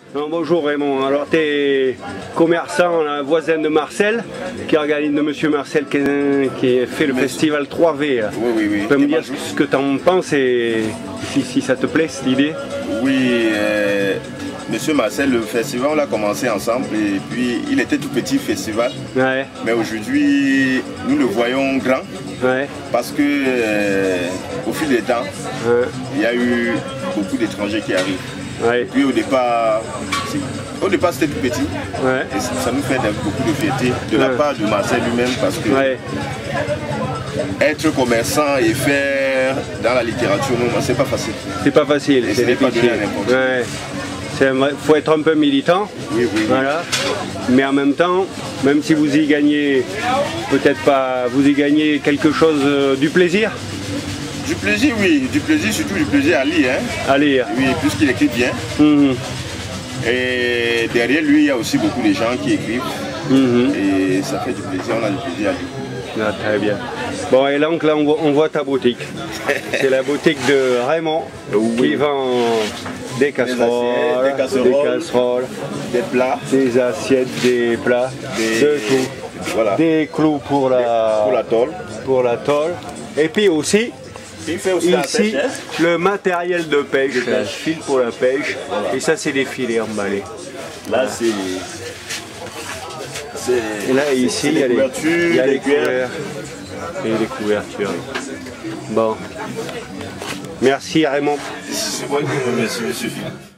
Non, bonjour Raymond, alors tu es commerçant, voisin de Marcel, qui organise de Monsieur Marcel qui fait le festival 3V. Oui. Tu peux me dire ce que tu en penses et si ça te plaît cette idée? Oui, Monsieur Marcel, le festival on l'a commencé ensemble et puis il était tout petit festival. Ouais. Mais aujourd'hui nous le voyons grand parce que au fil des temps, il y a eu beaucoup d'étrangers qui arrivent. Ouais. Et puis au départ c'était tout petit et ça nous fait beaucoup de fierté de la part de Marcel lui-même parce que être commerçant et faire dans la littérature, non, c'est pas facile. C'est pas facile, c'est difficile. Il faut être un peu militant, voilà. Mais en même temps, même si vous y gagnez, peut-être pas, vous y gagnez quelque chose du plaisir. Du plaisir, oui, du plaisir, surtout du plaisir à lire. À lire. Oui, puisqu'il écrit bien. Et derrière lui, il y a aussi beaucoup de gens qui écrivent. Et ça fait du plaisir, on a du plaisir à lire. Ah, très bien. Bon, et donc là, on voit ta boutique. C'est la boutique de Raymond qui vend des casseroles, des plats, des assiettes, des plats, de tout. Voilà. Des clous pour la tôle. Et puis aussi, ici, le matériel de pêche, fil pour la pêche, et ça c'est des filets emballés. Là et là ici il y a les couverts et les couvertures. Bon. Merci Raymond. C'est moi qui vous remercie, monsieur.